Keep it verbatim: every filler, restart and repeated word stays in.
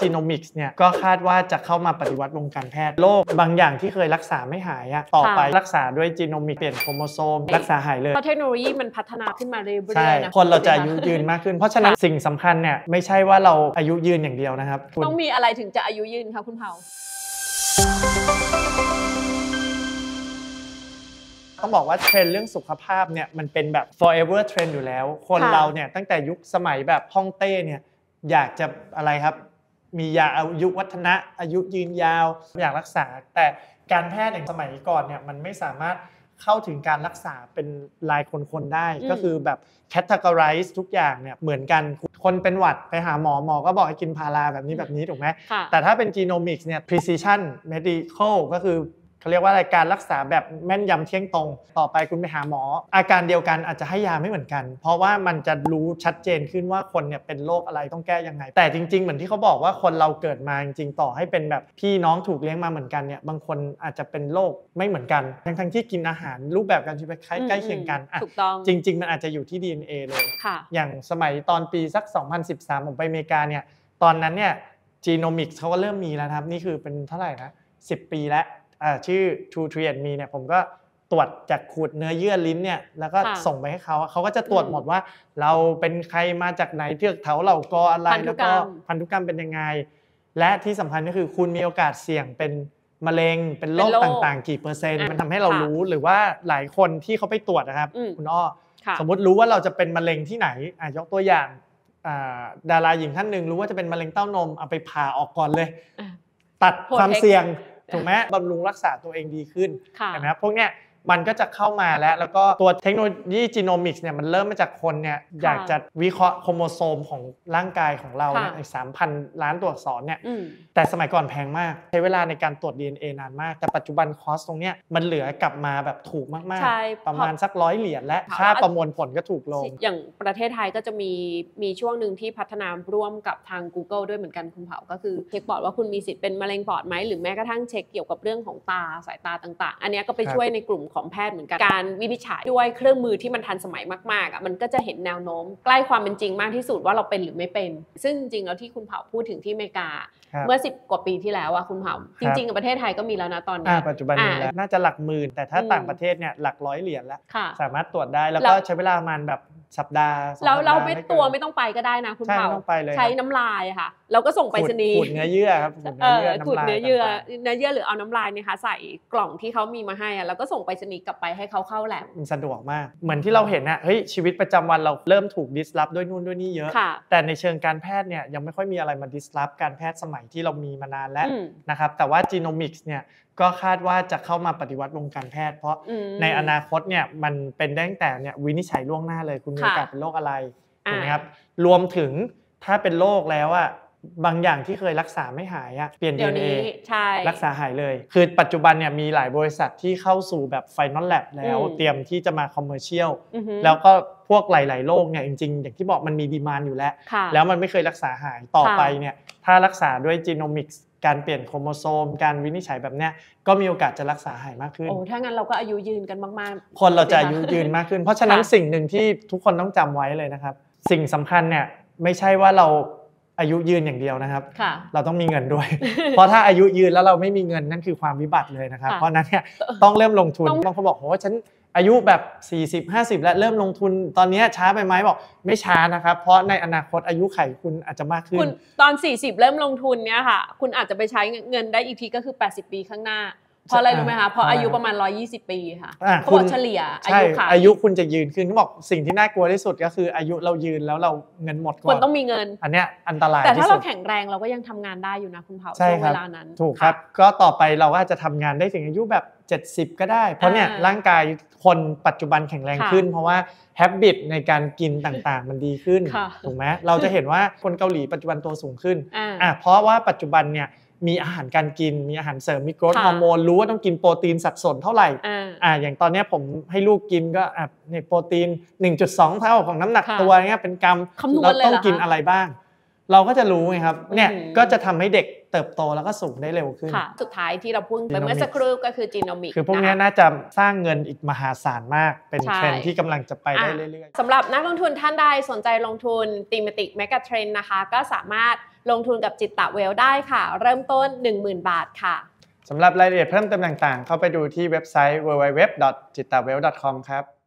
Genomics เนี่ยก็คาดว่าจะเข้ามาปฏิวัติวงการแพทย์โรคบางอย่างที่เคยรักษาไม่หายต่อไปรักษาด้วย Genomics เปลี่ยนโครโมโซมรักษาหายเลยเพราะเทคโนโลยีมันพัฒนาขึ้นมาเรื่อยๆใช่คนเราจะอายุยืนมากขึ้นเพราะฉะนั้นสิ่งสำคัญเนี่ยไม่ใช่ว่าเราอายุยืนอย่างเดียวนะครับต้องมีอะไรถึงจะอายุยืนคะคุณเผาต้องบอกว่าเทรนด์เรื่องสุขภาพเนี่ยมันเป็นแบบ forever trend อยู่แล้วคนเราเนี่ยตั้งแต่ยุคสมัยแบบฮ่องเต้เนี่ยอยากจะอะไรครับมียาอายุวัฒนะอายุยืนยาวอยากรักษาแต่การแพทย์ในสมัยก่อนเนี่ยมันไม่สามารถเข้าถึงการรักษาเป็นรายคนๆได้ก็คือแบบ categorize ทุกอย่างเนี่ยเหมือนกันคนเป็นหวัดไปหาหมอหมอก็บอกให้กินพาราแบบนี้แบบนี้ถูกไหมแต่ถ้าเป็น genomics เนี่ย precision medical ก็คือเขาเรียกว่าอะไรการรักษาแบบแม่นยำเที่ยงตรงต่อไปคุณไปหาหมออาการเดียวกันอาจจะให้ยาไม่เหมือนกันเพราะว่ามันจะรู้ชัดเจนขึ้นว่าคนเนี่ยเป็นโรคอะไรต้องแก้ยังไงแต่จริงๆเหมือนที่เขาบอกว่าคนเราเกิดมาจริงๆต่อให้เป็นแบบพี่น้องถูกเลี้ยงมาเหมือนกันเนี่ยบางคนอาจจะเป็นโรคไม่เหมือนกันทั้งๆที่กินอาหารรูปแบบการชีวิตใกล้เคียงกันจริงๆมันอาจจะอยู่ที่ ดี เอ็น เอ เลยอย่างสมัยตอนปีสักสองพันสิบสามผมไปอเมริกาเนี่ยตอนนั้นเนี่ย Genomics เขาก็เริ่มมีแล้วครับนี่คือเป็นเท่าไหร่นะสิบปีแล้วชื่อ ทู ทรี แอนด์ มี เนี่ยผมก็ตรวจจากขูดเนื้อเยื่อลิ้นเนี่ยแล้วก็ส่งไปให้เขาเขาก็จะตรวจหมดว่าเราเป็นใครมาจากไหนเทือกเขาเหล่ากออะไรแล้วก็พันธุกรรมเป็นยังไงและที่สำคัญก็คือคุณมีโอกาสเสี่ยงเป็นมะเร็งเป็นโรคต่างๆกี่เปอร์เซ็นต์มันทำให้เรารู้หรือว่าหลายคนที่เขาไปตรวจนะครับคุณอ้อสมมติรู้ว่าเราจะเป็นมะเร็งที่ไหนยกตัวอย่างดาราหญิงท่านหนึ่งรู้ว่าจะเป็นมะเร็งเต้านมเอาไปผ่าออกก่อนเลยตัดความเสี่ยงถูกไหมบำรุงรักษาตัวเองดีขึ้นนะครับพวกเนี้ยมันก็จะเข้ามาแล้วแล้วก็ตัวเทคโนโลยี Genomics เนี่ยมันเริ่มมาจากคนเนี่ยอยากจะวิเคราะห์โครโมโซมของร่างกายของเราเนี่ยสามพันล้านตัวอักษรเนี่ยแต่สมัยก่อนแพงมากใช้เวลาในการตรวจ ดี เอ็น เอ นานมากแต่ปัจจุบันคอสตรงเนี้ยมันเหลือกลับมาแบบถูกมากๆประมาณสักร้อยเหรียญและค่าประมวลผลก็ถูกลงอย่างประเทศไทยก็จะมีมีช่วงหนึ่งที่พัฒนาร่วมกับทาง Google ด้วยเหมือนกันคุณเผาก็คือเช็คปอดว่าคุณมีสิทธิ์เป็นมะเร็งปอดไหมหรือแม้กระทั่งเช็คเกี่ยวกับเรื่องของตาสายตาต่างๆอันนี้ก็ไปช่วยในกลุ่มของแพทย์เหมือนกันการวินิจฉัยด้วยเครื่องมือที่มันทันสมัยมากๆอ่ะมันก็จะเห็นแนวโน้มใกล้ความเป็นจริงมากที่สุดว่าเราเป็นหรือไม่เป็นซึ่งจริงๆแล้วที่คุณเผาพูดถึงที่อเมริกาเมื่อสิบกว่าปีที่แล้วอ่ะคุณเผาจริงๆกับประเทศไทยก็มีแล้วนะตอนนี้ปัจจุบันมีแล้วน่าจะหลักหมื่นแต่ถ้าต่างประเทศเนี่ยหลักร้อยเหรียญแล้วสามารถตรวจได้แล้วก็ใช้เวลาประมาณแบบสัปดาห์แล้วเราไม่ตัวไม่ต้องไปก็ได้นะคุณเผาใช้น้ำลายค่ะเราก็ส่งไปรษณีย์ขูดเนื้อเยื่อครับขูดเนื้อเยื่อเนื้อเยื่อหรือเอาน้ำลายเนี่ยค่ะใส่กล่องที่เขามีมาให้แล้วก็ส่งไปรษณีย์กลับไปให้เขาเข้าแลบมันสะดวกมากเหมือนที่เราเห็นนะเฮ้ยชีวิตประจำวันเราเริ่มถูก disrupt ด้วยนู่นด้วยนี่เยอะแต่ในเชิงการแพทย์เนี่ยยังไม่ค่อยมีอะไรมา disrupt การแพทย์สมัยที่เรามีมานานแล้วนะครับแต่ว่า Genomics เนี่ยก็คาดว่าจะเข้ามาปฏิวัติวงการแพทย์เพราะในอนาคตเนี่ยมันเป็นได้ตั้งแต่เนี่ยวินิจฉัยล่วงหน้าเลยคุณมีโอกาสเป็นโรคอะไรถูกไหมครับรวมถึงถ้าเป็นโรคแล้วอ่ะบางอย่างที่เคยรักษาไม่หายอ่ะเปลี่ยน ดี เอ็น เอ รักษาหายเลยคือปัจจุบันเนี่ยมีหลายบริษัทที่เข้าสู่แบบ Final Lab แล้วเตรียมที่จะมา Commercial แล้วก็พวกหลายๆโรคเนี่ยจริงๆอย่างที่บอกมันมีดีมานด์อยู่แล้วแล้วมันไม่เคยรักษาหายต่อไปเนี่ยถ้ารักษาด้วย Genomicsการเปลี่ยนโครโมโซมการวินิจฉัยแบบเนี้ยก็มีโอกาสจะรักษาหายมากขึ้นโอ้ถ้างั้นเราก็อายุยืนกันมากๆคนเราจะอายุยืนมากขึ้นเพราะฉะนั้นสิ่งหนึ่งที่ทุกคนต้องจำไว้เลยนะครับสิ่งสำคัญเนี่ยไม่ใช่ว่าเราอายุยืนอย่างเดียวนะครับเราต้องมีเงินด้วยเพราะถ้าอายุยืนแล้วเราไม่มีเงินนั่นคือความวิบัติเลยนะครับเพราะนั้นเนี่ยต้องเริ่มลงทุนบางคนบอกโอ้ฉันอายุแบบสี่สิบ ห้าสิบแล้วเริ่มลงทุนตอนนี้ช้าไปไหมบอกไม่ช้านะครับเพราะในอนาคตอายุไขคุณอาจจะมากขึ้นคุณตอนสี่สิบเริ่มลงทุนเนี่ยค่ะคุณอาจจะไปใช้เงินได้อีกทีก็คือแปดสิบปีข้างหน้าเพราะอะไรรู้ไหมคะเพราะอายุประมาณหนึ่งร้อยยี่สิบปีค่ะเขาบอกเฉลี่ยอายุค่ะอายุคุณจะยืนขึ้นเขาบอกสิ่งที่น่ากลัวที่สุดก็คืออายุเรายืนแล้วเราเงินหมดก่อนคุณต้องมีเงินอันเนี้ยอันตรายแต่ถ้าเราแข็งแรงเราก็ยังทำงานได้อยู่นะคุณเผาช่วงเวลานั้นถูกครับก็ต่อไปเราก็จะทำงานได้ถึงอายุแบบเจ็ดสิบก็ได้เพราะเนี่ยร่างกายคนปัจจุบันแข็งแรงขึ้นเพราะว่าแฮบบิตในการกินต่างๆมันดีขึ้นถูกไหมเราจะเห็นว่าคนเกาหลีปัจจุบันตัวสูงขึ้นอ่ะเพราะว่าปัจจุบันเนี่ยมีอาหารการกินมีอาหารเสริมมีโกรทฮอร์โมนรู้ว่าต้องกินโปรตีนสัดส่วนเท่าไหร่อ่าอย่างตอนนี้ผมให้ลูกกินก็อ่ะในโปรตีน หนึ่งจุดสอง เท่าของน้ำหนักตัวเงี้ยเป็นกรัมเราต้องกินอะไรบ้างเราก็จะรู้ไงครับเนี่ยก็จะทำให้เด็กเติบโตแล้วก็สูงได้เร็วขึ้นสุดท้ายที่เราพูดไปเมื่อสักครู่ก็คือ Genomics คือพวกนี้น่าจะสร้างเงินอีกมหาศาลมากเป็นเทรนด์ที่กำลังจะไปได้เรื่อยๆสำหรับนักลงทุนท่านใดสนใจลงทุน Thematic Mega Trend นะคะก็สามารถลงทุนกับจิตตะเวลได้ค่ะเริ่มต้น หนึ่งหมื่น บาทค่ะสำหรับรายละเอียดเพิ่มเติมต่างๆเข้าไปดูที่เว็บไซต์ ดับเบิลยู ดับเบิลยู ดับเบิลยู ดอท จิตตะเวล ดอท คอม ครับ